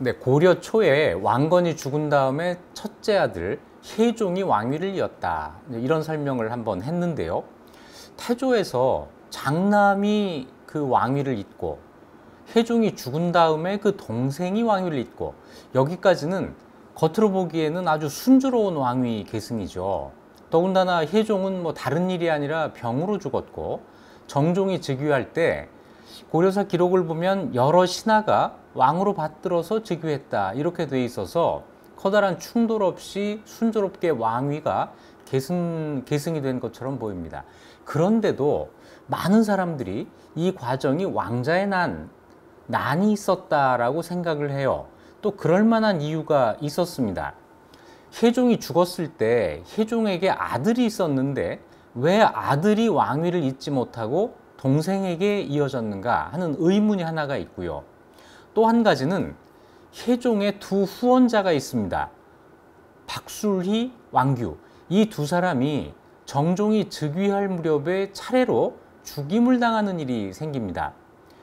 네, 고려 초에 왕건이 죽은 다음에 첫째 아들 혜종이 왕위를 이었다. 이런 설명을 한번 했는데요. 태조에서 장남이 그 왕위를 잇고 혜종이 죽은 다음에 그 동생이 왕위를 잇고, 여기까지는 겉으로 보기에는 아주 순조로운 왕위 계승이죠. 더군다나 혜종은 뭐 다른 일이 아니라 병으로 죽었고, 정종이 즉위할 때 고려사 기록을 보면 여러 신하가 왕으로 받들어서 즉위했다 이렇게 돼 있어서 커다란 충돌 없이 순조롭게 왕위가 계승이 된 것처럼 보입니다. 그런데도 많은 사람들이 이 과정이 왕자의 난이 있었다라고 생각을 해요. 또 그럴 만한 이유가 있었습니다. 혜종이 죽었을 때 혜종에게 아들이 있었는데 왜 아들이 왕위를 잇지 못하고 동생에게 이어졌는가 하는 의문이 하나가 있고요. 또 한 가지는 혜종의 두 후원자가 있습니다. 박술희, 왕규. 이 두 사람이 정종이 즉위할 무렵에 차례로 죽임을 당하는 일이 생깁니다.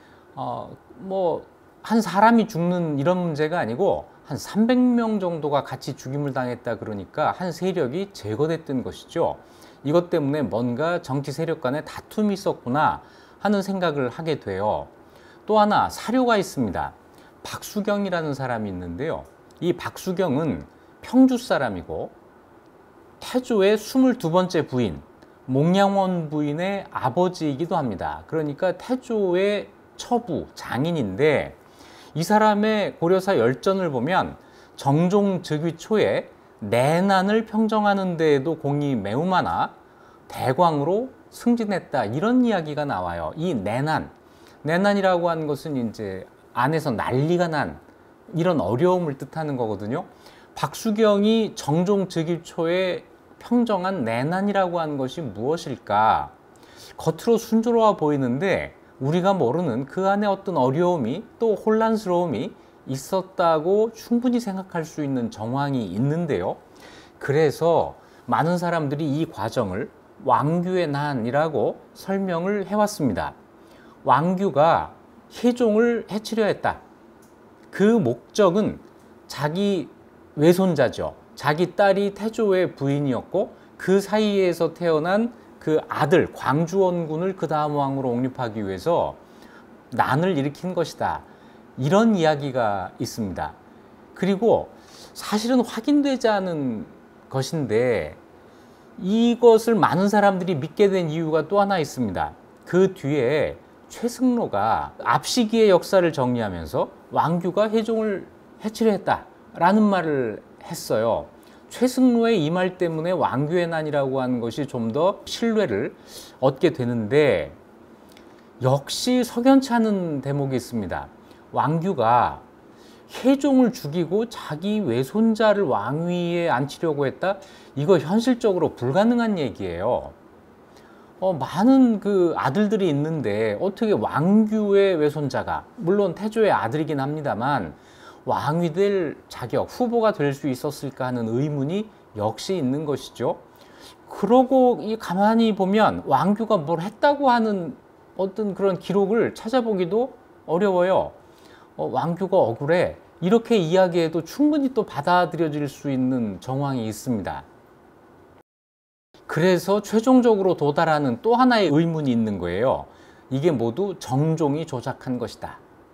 한 사람이 죽는 이런 문제가 아니고 한 300명 정도가 같이 죽임을 당했다 그러니까 한 세력이 제거됐던 것이죠. 이것 때문에 뭔가 정치 세력 간에 다툼이 있었구나 하는 생각을 하게 돼요. 또 하나 사료가 있습니다. 박수경이라는 사람이 있는데요. 이 박수경은 평주 사람이고 태조의 22번째 부인, 몽양원 부인의 아버지이기도 합니다. 그러니까 태조의 처부, 장인인데, 이 사람의 고려사 열전을 보면 정종 즉위 초에 내난을 평정하는 데에도 공이 매우 많아 대광으로 승진했다 이런 이야기가 나와요. 이 내난이라고 하는 것은 이제 안에서 난리가 난 이런 어려움을 뜻하는 거거든요. 박수경이 정종 즉위 초에 평정한 내난이라고 하는 것이 무엇일까? 겉으로 순조로워 보이는데 우리가 모르는 그 안에 어떤 어려움이 또 혼란스러움이 있었다고 충분히 생각할 수 있는 정황이 있는데요. 그래서 많은 사람들이 이 과정을 왕규의 난이라고 설명을 해왔습니다. 왕규가 혜종을 해치려 했다. 그 목적은 자기 외손자죠. 자기 딸이 태조의 부인이었고 그 사이에서 태어난 그 아들 광주원군을 그 다음 왕으로 옹립하기 위해서 난을 일으킨 것이다. 이런 이야기가 있습니다. 그리고 사실은 확인되지 않은 것인데 이것을 많은 사람들이 믿게 된 이유가 또 하나 있습니다. 그 뒤에 최승로가 앞시기의 역사를 정리하면서 왕규가 혜종을 해치려 했다라는 말을 했어요. 최승로의 이 말 때문에 왕규의 난이라고 하는 것이 좀 더 신뢰를 얻게 되는데, 역시 석연치 않은 대목이 있습니다. 왕규가 혜종을 죽이고 자기 외손자를 왕위에 앉히려고 했다? 이거 현실적으로 불가능한 얘기예요. 많은 그 아들들이 있는데 어떻게 왕규의 외손자가, 물론 태조의 아들이긴 합니다만 왕이 될 자격, 후보가 될 수 있었을까 하는 의문이 역시 있는 것이죠. 그러고 가만히 보면 왕규가 뭘 했다고 하는 어떤 그런 기록을 찾아보기도 어려워요. 왕규가 억울해 이렇게 이야기해도 충분히 또 받아들여질 수 있는 정황이 있습니다. 그래서 최종적으로 도달하는 또 하나의 의문이 있는 거예요. 이게 모두 정종이 조작한 것이다.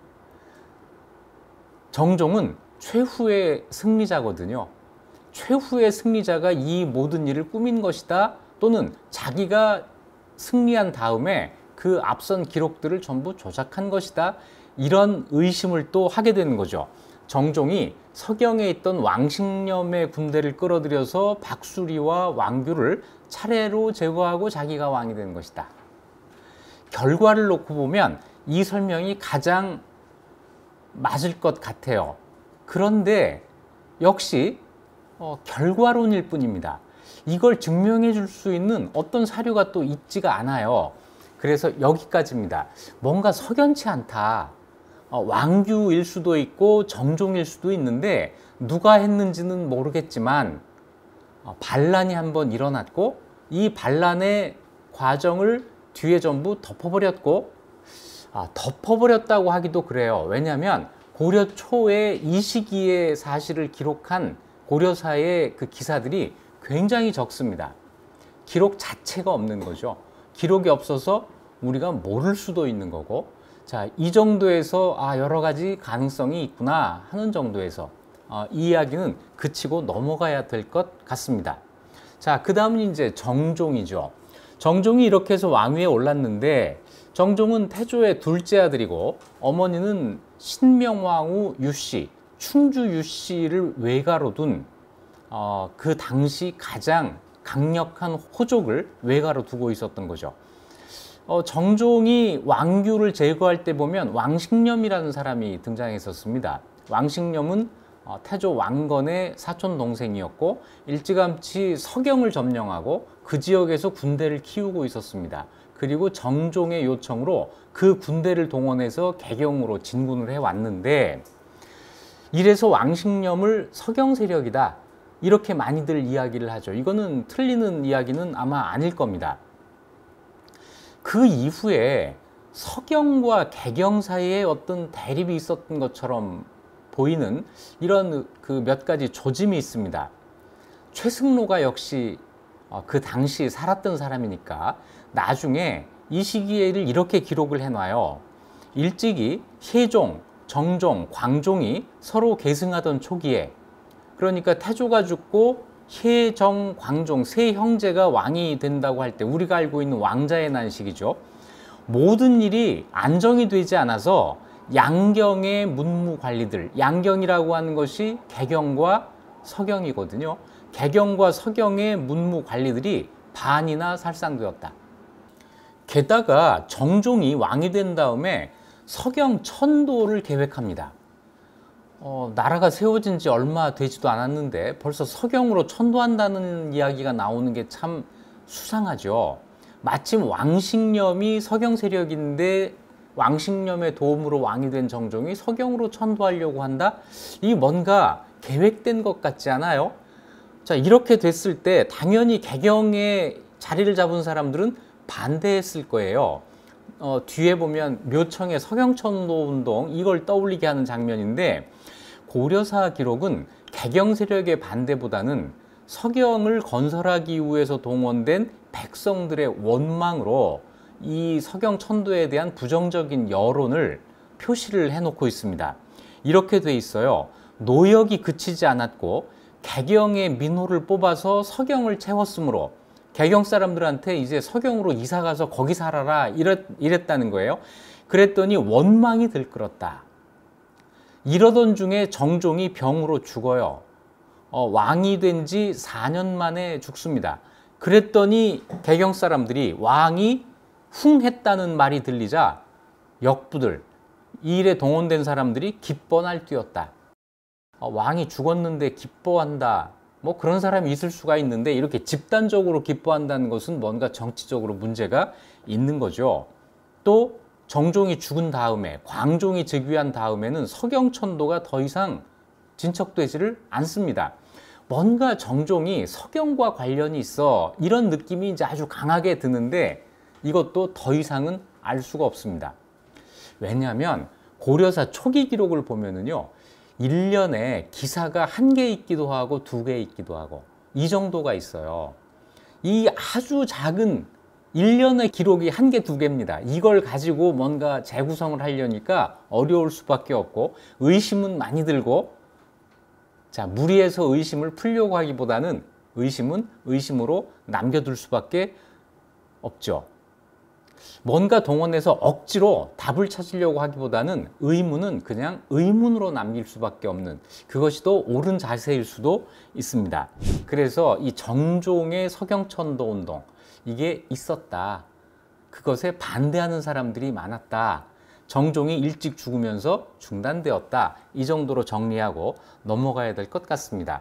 정종은 최후의 승리자거든요. 최후의 승리자가 이 모든 일을 꾸민 것이다, 또는 자기가 승리한 다음에 그 앞선 기록들을 전부 조작한 것이다, 이런 의심을 또 하게 되는 거죠. 정종이 서경에 있던 왕식념의 군대를 끌어들여서 박수리와 왕규를 차례로 제거하고 자기가 왕이 된 것이다. 결과를 놓고 보면 이 설명이 가장 맞을 것 같아요. 그런데 역시 결과론일 뿐입니다. 이걸 증명해 줄 수 있는 어떤 사료가 또 있지가 않아요. 그래서 여기까지입니다. 뭔가 석연치 않다. 왕규일 수도 있고 정종일 수도 있는데 누가 했는지는 모르겠지만 반란이 한번 일어났고 이 반란의 과정을 뒤에 전부 덮어버렸고, 덮어버렸다고 하기도 그래요. 왜냐하면 고려 초에 이 시기의 사실을 기록한 고려사의 그 기사들이 굉장히 적습니다. 기록 자체가 없는 거죠. 기록이 없어서 우리가 모를 수도 있는 거고, 자, 이 정도에서 여러 가지 가능성이 있구나 하는 정도에서 이 이야기는 그치고 넘어가야 될 것 같습니다. 자, 그 다음은 이제 정종이죠. 정종이 이렇게 해서 왕위에 올랐는데, 정종은 태조의 둘째 아들이고 어머니는 신명왕후 유씨, 충주 유씨를 외가로 둔 그 당시 가장 강력한 호족을 외가로 두고 있었던 거죠. 정종이 왕규를 제거할 때 보면 왕식념이라는 사람이 등장했었습니다. 왕식념은 태조 왕건의 사촌 동생이었고 일찌감치 서경을 점령하고 그 지역에서 군대를 키우고 있었습니다. 그리고 정종의 요청으로 그 군대를 동원해서 개경으로 진군을 해왔는데, 이래서 왕식념을 서경 세력이다 이렇게 많이들 이야기를 하죠. 이거는 틀리는 이야기는 아마 아닐 겁니다. 그 이후에 서경과 개경 사이에 어떤 대립이 있었던 것처럼 보이는 이런 그 몇 가지 조짐이 있습니다. 최승로가 역시 그 당시 살았던 사람이니까 나중에 이 시기를 이렇게 기록을 해놔요. 일찍이 혜종, 정종, 광종이 서로 계승하던 초기에, 그러니까 태조가 죽고 혜정, 광종 세 형제가 왕이 된다고 할 때 우리가 알고 있는 왕자의 난식이죠. 모든 일이 안정이 되지 않아서 양경의 문무관리들, 양경이라고 하는 것이 개경과 서경이거든요. 개경과 서경의 문무관리들이 반이나 살상되었다. 게다가 정종이 왕이 된 다음에 서경 천도를 계획합니다. 나라가 세워진 지 얼마 되지도 않았는데 벌써 서경으로 천도한다는 이야기가 나오는 게 참 수상하죠. 마침 왕식념이 서경 세력인데 왕식념의 도움으로 왕이 된 정종이 서경으로 천도하려고 한다? 이 뭔가 계획된 것 같지 않아요? 자, 이렇게 됐을 때 당연히 개경에 자리를 잡은 사람들은 반대했을 거예요. 뒤에 보면 묘청의 서경천도 운동 이걸 떠올리게 하는 장면인데, 고려사 기록은 개경 세력의 반대보다는 서경을 건설하기 위해서 동원된 백성들의 원망으로 이 서경천도에 대한 부정적인 여론을 표시를 해놓고 있습니다. 이렇게 돼 있어요. 노역이 그치지 않았고 개경의 민호를 뽑아서 서경을 채웠으므로 개경 사람들한테 이제 서경으로 이사 가서 거기 살아라 이랬다는 거예요. 그랬더니 원망이 들끓었다. 이러던 중에 정종이 병으로 죽어요. 왕이 된 지 4년 만에 죽습니다. 그랬더니 개경 사람들이 왕이 흉했다는 말이 들리자 역부들, 이 일에 동원된 사람들이 기뻐 날뛰었다. 왕이 죽었는데 기뻐한다. 뭐 그런 사람이 있을 수가 있는데 이렇게 집단적으로 기뻐한다는 것은 뭔가 정치적으로 문제가 있는 거죠. 또 정종이 죽은 다음에 광종이 즉위한 다음에는 서경천도가 더 이상 진척되지를 않습니다. 뭔가 정종이 서경과 관련이 있어 이런 느낌이 이제 아주 강하게 드는데 이것도 더 이상은 알 수가 없습니다. 왜냐하면 고려사 초기 기록을 보면은요, 1년에 기사가 1개 있기도 하고 2개 있기도 하고 이 정도가 있어요. 이 아주 작은 1년의 기록이 1개, 2개입니다. 이걸 가지고 뭔가 재구성을 하려니까 어려울 수밖에 없고 의심은 많이 들고, 자, 무리해서 의심을 풀려고 하기보다는 의심은 의심으로 남겨둘 수밖에 없죠. 뭔가 동원해서 억지로 답을 찾으려고 하기보다는 의문은 그냥 의문으로 남길 수밖에 없는, 그것이 더 옳은 자세일 수도 있습니다. 그래서 이 정종의 서경천도 운동 이게 있었다. 그것에 반대하는 사람들이 많았다. 정종이 일찍 죽으면서 중단되었다. 이 정도로 정리하고 넘어가야 될 것 같습니다.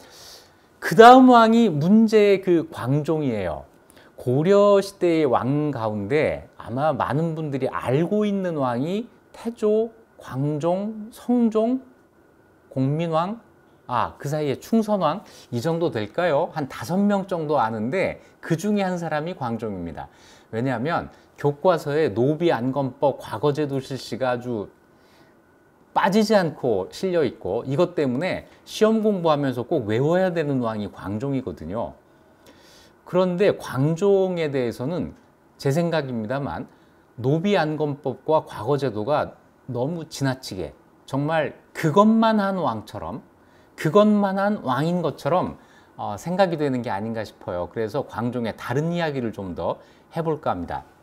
그 다음 왕이 문제의 그 광종이에요. 고려 시대의 왕 가운데 아마 많은 분들이 알고 있는 왕이 태조, 광종, 성종, 공민왕, 그 사이에 충선왕 이 정도 될까요? 한 5명 정도 아는데 그 중에 한 사람이 광종입니다. 왜냐하면 교과서에 노비안건법 과거제도 실시가 아주 빠지지 않고 실려 있고, 이것 때문에 시험 공부하면서 꼭 외워야 되는 왕이 광종이거든요. 그런데 광종에 대해서는 제 생각입니다만 노비안건법과 과거제도가 너무 지나치게 정말 그것만 한 왕처럼, 그것만 한 왕인 것처럼 생각이 되는 게 아닌가 싶어요. 그래서 광종의 다른 이야기를 좀 더 해볼까 합니다.